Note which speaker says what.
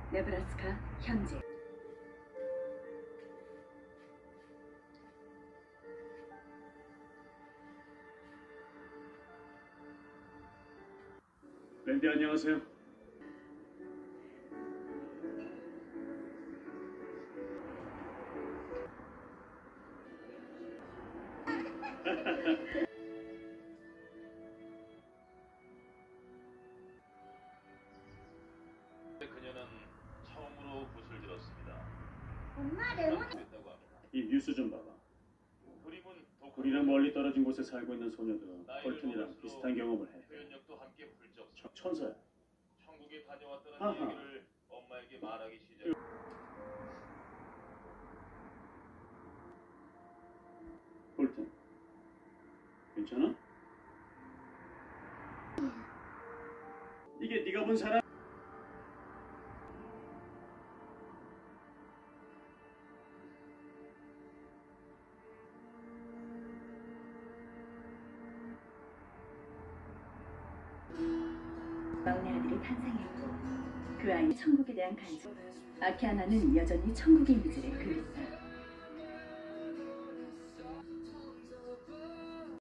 Speaker 1: 네브라스카 현지.
Speaker 2: 랜디 안녕하세요.
Speaker 3: 그녀는 처음으로 붓을 들었습니다.
Speaker 4: 엄마 레몬
Speaker 3: 됐다고 합니다.
Speaker 2: 이 뉴스 좀 봐봐.
Speaker 3: 그림은
Speaker 2: 우리랑 멀리 떨어진 곳에 살고 있는 소녀들은 콜튼이랑 비슷한 경험을 해.
Speaker 3: 표현력도 함께 훌쩍
Speaker 2: 천사야.
Speaker 3: 천국에 다녀왔다는
Speaker 2: 아하.
Speaker 3: 얘기를 엄마에게 말하기 시작.
Speaker 2: 콜튼. 괜찮아? 이게 네가 본 사람?
Speaker 1: 막내 아들이 탄생했고 그 아이 천국에 대한 간증. 아키아나는 여전히 천국의 이미지를 그린다.